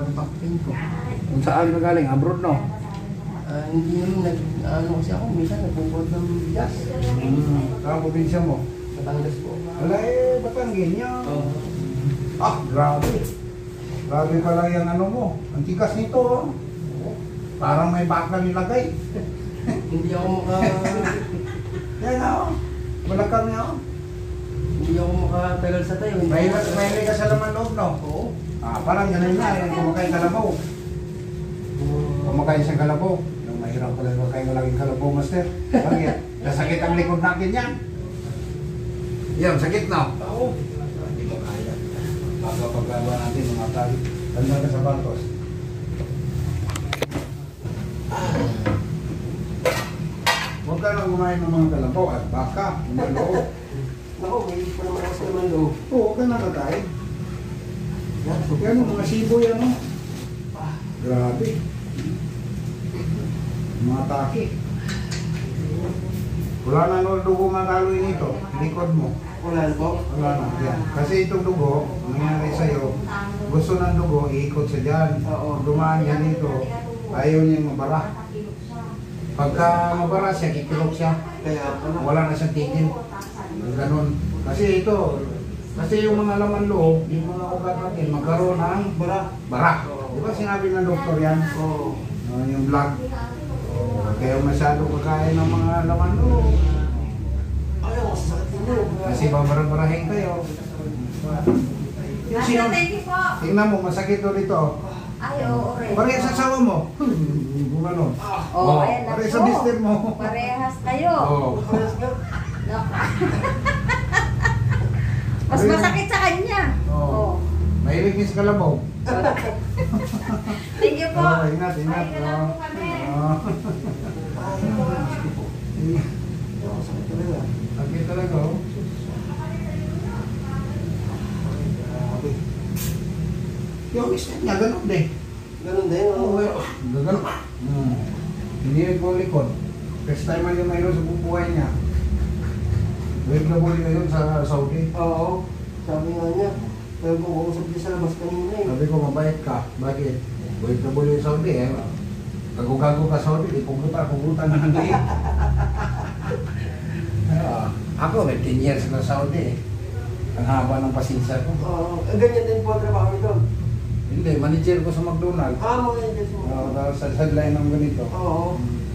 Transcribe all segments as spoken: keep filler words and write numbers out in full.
ng back pain ko. Kung saan ka galing? Abroad, no? Ah, hindi naman nag, ano kasi ako, minsan nagpupod ng bigas. Hmm. Saan probinsya mo? Batangas po. Wala eh, Batanggin niya. Oo. Ah, grabe. Grabe pala yung ano mo. Ang tigas nito, oh. Parang may bakal nilagay. Hindi ako maka... Yan na, oh. Malakang niya, oh. Hindi ako makatagal sa tayo. May may ka sa laman loob, no? Oo. Ah, parang ganun na, yung kumakain kalabaw. Kumakain sa kalabaw. Yung mahirap pala kumakain ko laging kalabaw, master. Bakit? Nasakit ang likod natin yan. Yan, sakit na. Oo. Hindi mo kaya. Baga pagkaba natin, mga tali. Tanda ka sa bantos. Huwag ka nang kumain ng mga kalabaw at baka, umaloo. Naku, may pa naman ako sa naman loob. Oo, huwag ka nang kakain. Yan, so, Yan, mga siboy, ano? Ah, Grabe. Mga taki. Wala na nung dugo makaloy nito. Likod mo. wala na po. Wala na. Yan. Kasi itong dugo, nangyari sa'yo, gusto ng dugo, iikot sa dyan. Oo. Dumaan yan dito. Ayaw niyang mabara. Pagka mabara siya, kikilok siya. Kaya pala. Wala na siyang tigil. Ganun. Kasi ito, kasi yung mga laman loob, yung mga ugat natin, magkaroon ng Bara. bara. Di ba sinabi ng doktor yan? Oo. Uh, yung blood. Uh, kaya masyado kakain ng mga laman loob. Ayaw, masasakit nyo. Kasi babara-barahin kayo. Yung sino, Thank you po. tingnan mo, masakit to dito. Ay, oo, rin. Parehas sa asawa mo. Gumano. Oo, ayan na Parehas po. sa mister mo. Parehas kayo. Oo. Parehas nga. Nako. Mas masakit sa kanya. Oo. Oo. Mahilig niya sa kalabaw. Thank you po. Oo, ingat, ingat. Ay, na po kami. Oo. Ayaw, Diyos ko po. Ayaw, masakit talaga. Sakit talaga, oh. Grabe. Yung isip niya, ganun din. Ganun din, Oo, oo. oh, ganun. Hmm. Hindi ko likod. First time man yung mayroon sa bubuhay niya. Wait na buli ngayon sa Saudi. Oo. Sabi nga niya, pero kung uusap niya sa labas kanina eh. Sabi ko, mabait ka. Bakit? Wait na buli sa Saudi, eh. Gago-gago ka Saudi, di pumunta, pumunta na hindi. Ah, ako, may ten years na Saudi, eh. Ang haba ng pasensya ko. Oo. Eh, ganyan din po ang trabaho nito. Hindi, manager ko sa McDonald's. Ah, mga yan Diyos mo. Uh, tapos sa sideline ng ganito. Oo.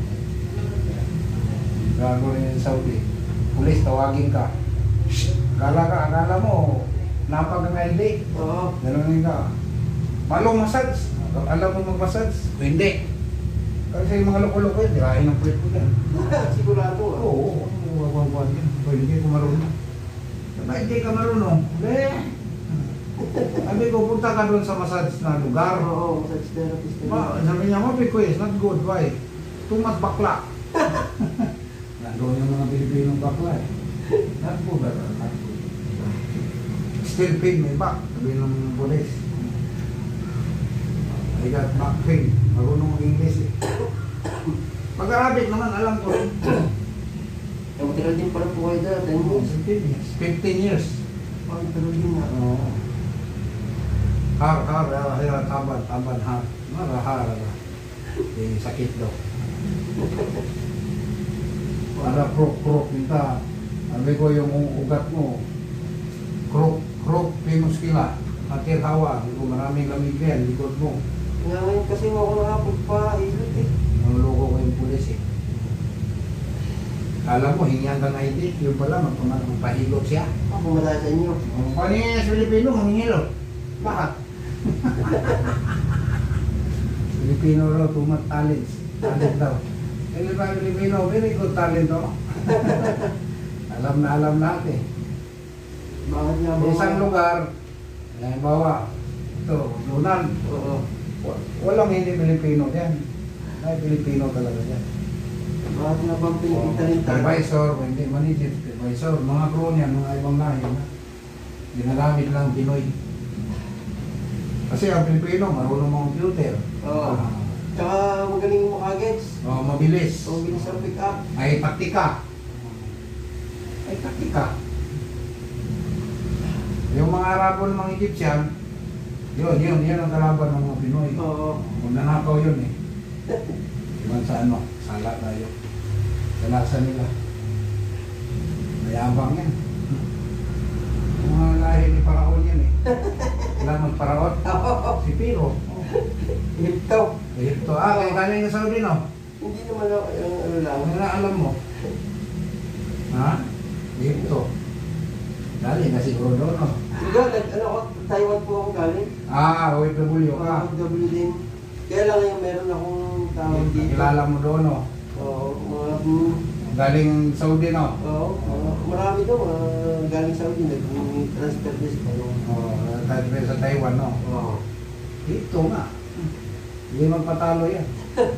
Gago rin yung Saudi. Pulis, tawagin ka. Akala ka, akala mo, napag ang I D. Oo. Ganun ka. Malong massage. Alam mo mag-massage? Hindi. Kasi yung mga loko-loko yun, dirahin ng puwet ko yan. Sigurado ah. Oo, wawawawag yan. Pwede hindi ko marunong. Ba't hindi ka marunong? Hindi. Sabi ko, punta ka doon sa massage na lugar. Oo, massage therapist ka Ma, din. sabi niya, mabi ko is not good. Why? Too much bakla. Nandun yung mga Pilipinong bakla eh. Not good, ah, not good. Still pain may back, sabi ng police. I got back pain. Marunong mag-English eh. Pag-Arabic naman, alam ko rin. Eh, matagal din pala po kayo dyan. ten years. fifteen years. fifteen years. Oh, matagal din nga. Oo. Har, har, har, har, tabad, tabad, har. Mara, har, har. Eh, sakit daw. Para krok, krok, minta. Sabi ko yung ugat mo. Krok, krok, pinuskila. Atir hawa. Sabi ko, maraming lamig yan, likod mo. Nga ngayon kasi ako nakapagpa-ilot eh. Naluloko ko yung pulis eh. Alam mo, hingihan ka ng I D. Yung pala, magpama- magpahilot siya. Ako madala sa inyo. Oh, paano yung sa Pilipino, manghihilot? Bakit? Pilipino raw, too much talent. Talent daw. Hindi ba Pilipino, very good talent no? Alam na alam natin. Bakit nga Sa ba? isang lugar, halimbawa, ito, Lunan, Oo. wa- walang hindi Pilipino yan. Ay, Pilipino talaga yan. Bakit nga bang pinipintalintan? Supervisor, hindi manager, supervisor, mga crew niyan, mga ibang lahi. Ginagamit lang Pinoy. Kasi ang Pilipino, marunong mga computer. Oo. Ah, Tsaka magaling yung makagets. oh, mabilis. So, bilis ang pick up. Ay taktika. Ay taktika. Yung mga Arabo ng mga Egyptian, yun, yun, yun ang kalaban ng mga Pinoy. Pinoy. Oo. Magnanakaw yun eh. Diba sa ano, sala tayo. Kalasa nila. Mayabang yan. Mga lahi ni Paraon yan eh. Kailan magparaon? Si Piro. Ito. Ito. Ah, kaya galing sa Saudi no? Hindi naman ako yung ano lang. Ano na alam mo? Ha? Ito. Galing na siguro doon no? Hindi, nag, ano ako, Taiwan po ako galing. Ah, O F W ka. O F W din. Kaya lang yung meron akong tawag dito. Kilala mo doon no? Oo, mga, mm, Galing Saudi no? oo, mga, marami daw, mga galing Saudi, nag-transfer din sa Taiwan. Oh, tayo sa Taiwan no? Oo. Ito nga. Hindi magpatalo yan.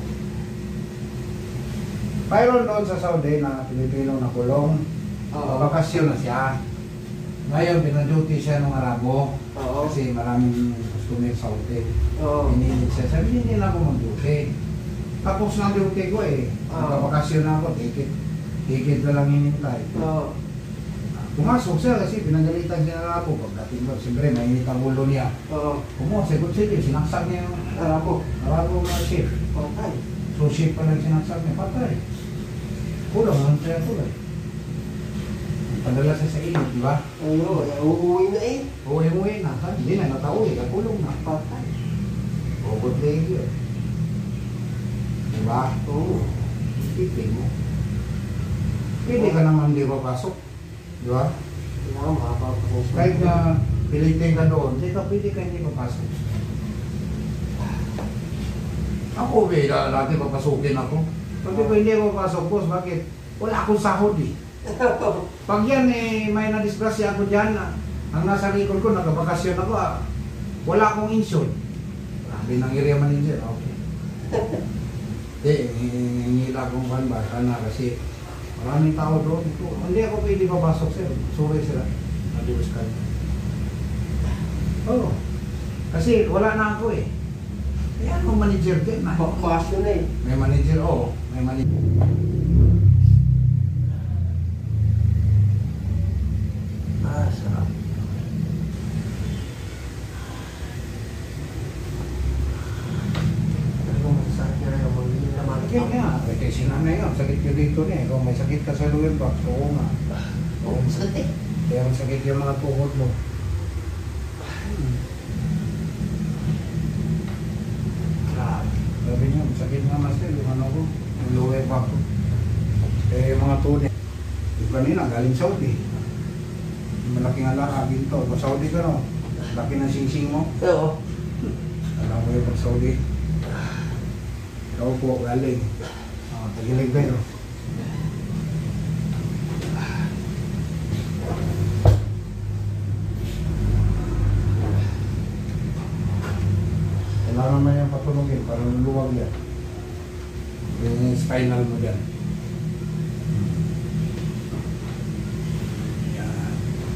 Mayroon doon sa Saudi na Pilipino na kulong. Oo. Bakasyon na siya. Ngayon, pinaduty siya ng Arabo. Oo. Kasi maraming customer sa hotel. Oo. Pinilit siya. Sabi, hindi na ako mag-duty. Tapos ng duty ko eh. Oo. Nagpapakasyon na ako. Ticket. Ticket na lang hinintay. Oo. Pumasok siya kasi pinagalitan siya ng Arabo. Pagdating ko, siyempre, mainit ang ulo niya. Oo. Pumasok ko siya, sinaksak niya yung Arabo. Arabo na shift. Okay. So shift pa lang sinaksak niya. Patay. Kulang ang siya tulad. Padala siya sa inyo, di ba? Ano, uuwi na eh. Uwi-uwi na, ha? Hindi na natauwi, kakulong na. Patay. Bogod na yun. Di ba? Oo. Ipin mo. Pwede ka naman di papasok. Di ba? Kailangan makapapasok. Kahit na pilitin ka doon, di ka pwede ka hindi papasok. Ako, beda, dati papasukin ako. Pwede ko hindi ako papasok, boss, bakit? Wala akong sahod eh. Pag yan eh, may nadisgrasya ako dyan, ah, ang nasa record ko, nagabakasyon ako, ah, wala akong insure. Sabi ng area manager, okay. Hindi, hingila akong kan ba, sana kasi maraming tao doon. Hindi ako pwede papasok sir, sorry sila. Nadiwas ka. Oo. Kasi wala na ako eh. Kaya akong manager din na. Bakasyon na eh. May manager, oo. May manager. Ah, sarap. Ano masakit na yung mga hindi naman. Sakit nga. Pwede sinanay nga. Sakit yun dito niya. Kung may sakit ka sa lower back, oo nga. Oo, masakit eh. Kaya masakit yung mga tuhod mo. Grabe. Sabi niya, masakit nga master. Yung ano ko, yung lower back ko. Eh, yung mga tuhod niya. Yung kanina, galing Saudi. Yung malaking alaka, ginto. Pag Saudi ka no, laki ng singsing mo. Oo. Alam mo yung pag Saudi. Ikaw po, galing. Ah, tagilig ba yun? Kailangan mo yung patulogin para luluwag yan. Yung spinal mo dyan. Yan.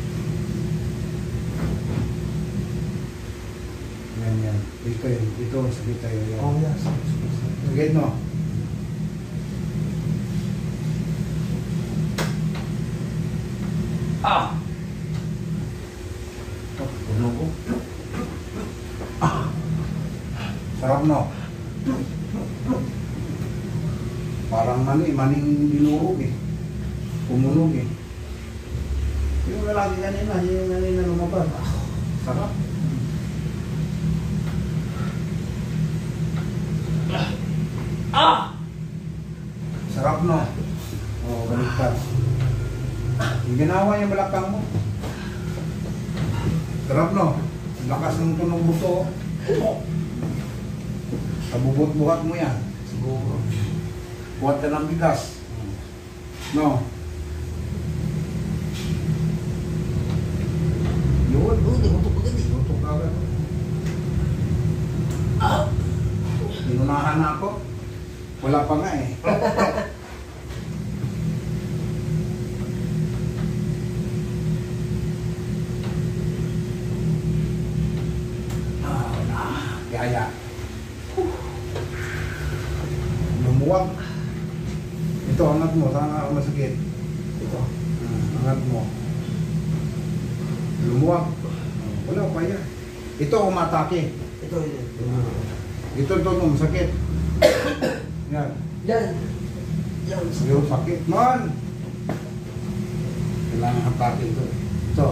Yan, yan. Dito yun. Dito, sakit tayo yan. Oo, yes. Sakit no? Ah! Oh, puno ko. Ah! Sarap no? Parang mani, maning dinurog eh. Pumunog eh. Yung lalaki kanina, yung kanina lumabas. Ah, sarap. Ah! Sarap no? Oo, baliktad. Yung ginawa yung balakang mo. Sarap no? Ang lakas ng tunog buto. Oh. Kabubot-buhat mo yan. Siguro. Buhat ka ng bigas. No? Yun. Oo, di mo ito pagod eh. Tutok ka agad. Ah! Inunahan na ako. Wala pa nga eh. Ah, wala. Yaya. Lumuwag. Ito, angat mo. Saan nga masakit? Ito. Hmm, angat mo. Lumuwag. Wala pa yan. Ito umatake. Ito, ito. Ito ito mo, masakit. Yan. Yan. Yan. Siguro sakit. Man! Kailangan hapakin ito. Ito.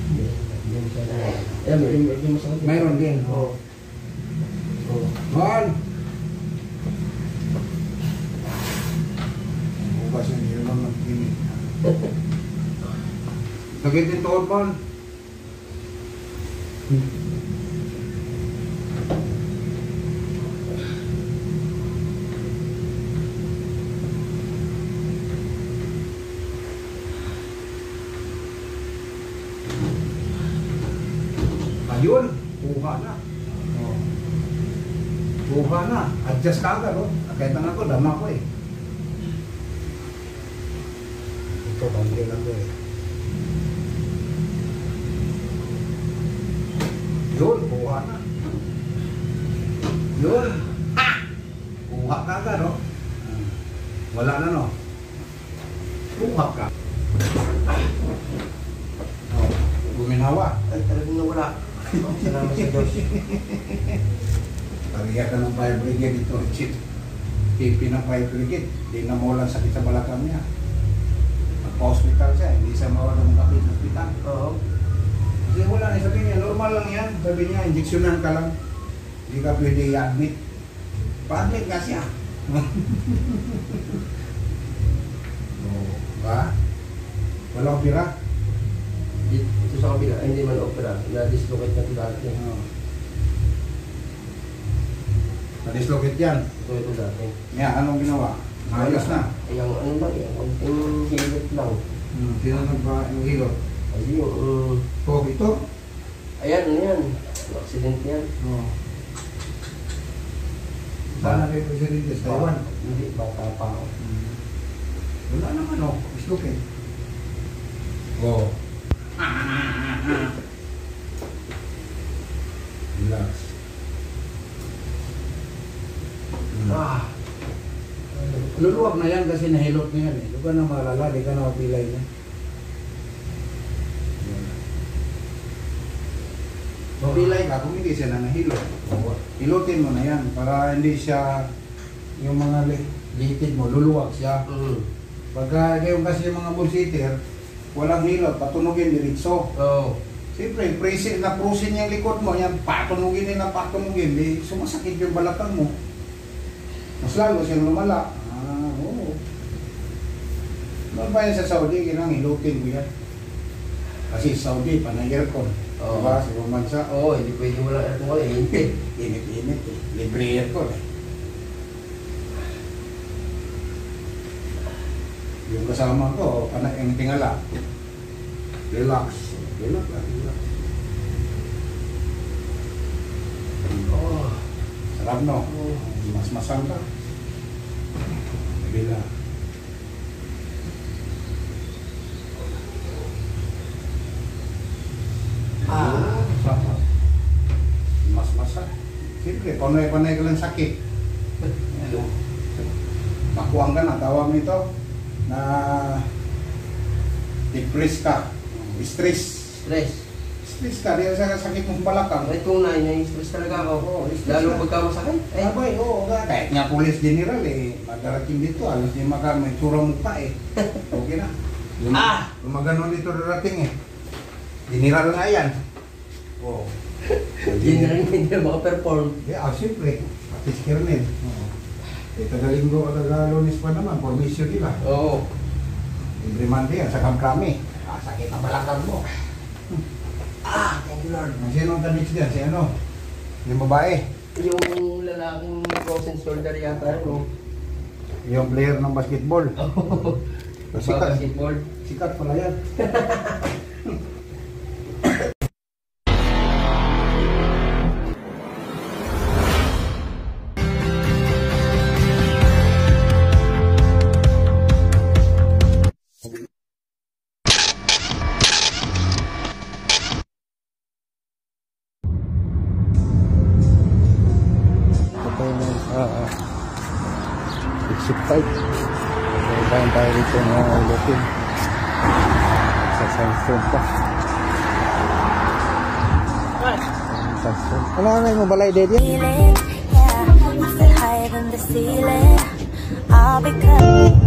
Yan, may may masakit. Mayroon din. Oo. Oo. Man! Bukas yung hindi naman magkinig. Sakit din tuhod, man. Ayun, kuha na. Oh. Kuha na. Adjust ka agad, oh. Kahit na ako, dama ko eh. Ito, bangke lang ko eh. Yun, kuha na. Yun. Ha! Kuha ka agad, oh. Wala na, no? Kuha ka. Oh, guminawa. Ay, talagang nawala. Salamat sa Diyos. Pariya ka ng fire brigade ito, Richard. Pipi ng fire brigade. Hindi na mawala sakit sa balakang niya. Magpa-hospital siya, hindi siya mawala ng kapit sa hospital. Oo. Kasi wala na, sabi niya, normal lang yan. Sabi niya, injeksyonan ka lang. Hindi ka pwede i-admit. Pa-admit nga siya. Oo. Ba? Wala opera? Ito sa kabila, ay hindi man opera. Na-dislocate na ito dati. Oo. Na-dislocate yan. Ito ito dati. Yan, anong ginawa? Ayos na. Ay, ang ano lang yan, konting hilot lang. Hmm, sino nagba yung hilot? Ay, yung... Um, Oh, ito? ayan, ano yan? Accident yan. Oo. Saan na kayo presidente? Sa Taiwan? Hindi, bata pa ako. Wala naman, oh. Dislocate. Oo. Relax. Hmm. Ah! Luluwag na yan kasi nahilot na yan eh. Huwag ka na maalala, di ka na mapilay niya. Mapilay ka kung hindi siya na nahilot. Hilutin mo na yan para hindi siya, yung mga li- litid mo, luluwag siya. Mm. Pagka ngayon kasi yung mga bullsitter, walang hilot, patunugin diretso. Oo. Siyempre, presin, na-prusin yung likod mo, yan, patunugin din na patunugin, di sumasakit yung balakang mo. Mas lalo siyang lumala. Ah, oo. Noon ba yan sa Saudi, ginang hilutin ko yan. Kasi Saudi, panay aircon. Oo. Diba, sa ibang bansa. Oo, hindi pwede mo lang aircon wala, hinti. Init-init eh. Libre aircon eh. Yung kasama ko, panay ang tingala. Relax. Relax lang, relax. Oo. Sarap no? Mas masang ka. Bila. Ah. Sarap. Mas masang. Siyempre, panay-panay ka lang sakit. Makuwang ka na, tawag nito na depress ka. Stress. Stress. Stress ka, di sa sakit mong balakang. Ay, tunay, na-stress talaga ako. Oo, stress Lalo ka. pagka masakit. Ay, abay, oo, nga. Kahit nga police general eh, madarating dito, alas di maka, may tsura mukha eh. Okay na. Lum Ah! Lumaganon dito darating eh. General nga yan. Oo. Hindi na rin hindi na makaperform. Yeah, ah, siyempre. Pati si Kernel. Oo. Eh, taga-linggo o taga-lunes pa naman, permission nila. Oo. Every Monday yan, sa kamkami. Ah, sakit na balakang mo. Ah, thank you Lord. Sino ang damage dyan? Si ano? Yung babae. Yung lalaking frozen shoulder yata, no? Yung player ng basketball. Sikat. Basketball. Sikat pala yan. Uh, exit five. Kailangan tayo rito na ulitin sa sandstone pa. Sandstone. Ano na yung balay, Daddy? Yeah. ceiling, all because